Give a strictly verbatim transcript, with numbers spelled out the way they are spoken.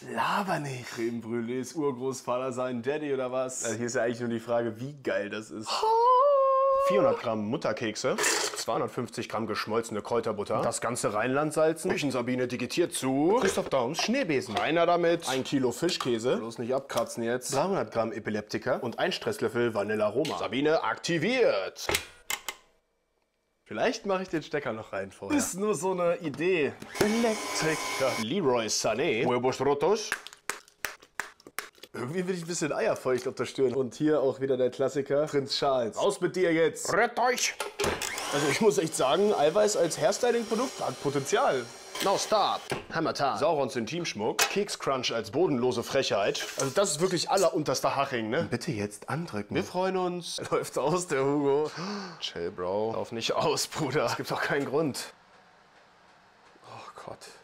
Laber nicht. Creme Brûlées Urgroßvater sein Daddy oder was? Also hier ist ja eigentlich nur die Frage, wie geil das ist. vierhundert Gramm Mutterkekse, zweihundertfünfzig Gramm geschmolzene Kräuterbutter, das ganze Rheinland salzen, Küchensabine digitiert zu, Christoph Daums Schneebesen, einer damit, ein Kilo Fischkäse, Bloß nicht abkratzen jetzt. dreihundert Gramm Epileptika und ein Stresslöffel Vanilla Aroma. Sabine aktiviert! Vielleicht mache ich den Stecker noch rein vorher. Ist nur so eine Idee. Elektriker. Leroy Sané, Huevos Rotos. Irgendwie bin ich ein bisschen eierfeucht auf der Stirn. Und hier auch wieder der Klassiker, Prinz Charles. Aus mit dir jetzt! Rett euch! Also ich muss echt sagen, Eiweiß als Hairstyling-Produkt hat Potenzial. Now stop! Hammer Time. Saurons Intimschmuck, Kekscrunch als bodenlose Frechheit. Also das ist wirklich allerunterster Haching, ne? Bitte jetzt andrücken. Wir freuen uns. Läuft aus, der Hugo. Chill, Bro. Lauf nicht aus, Bruder. Es gibt doch keinen Grund. Oh Gott.